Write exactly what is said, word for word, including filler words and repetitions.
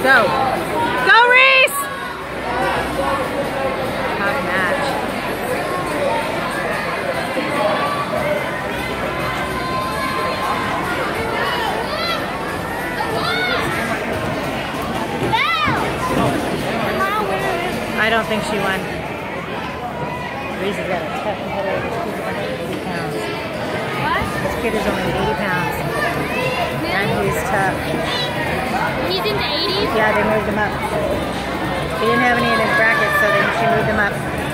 Go. Go, Reese! Top match. I don't think she won. Reese has got a tough competitor. This kid's only eighty pounds. What? This kid is only eighty pounds. Really? And he's tough. He's in the eighties? Yeah, they moved him up. He didn't have any in his bracket, so they, she moved him up.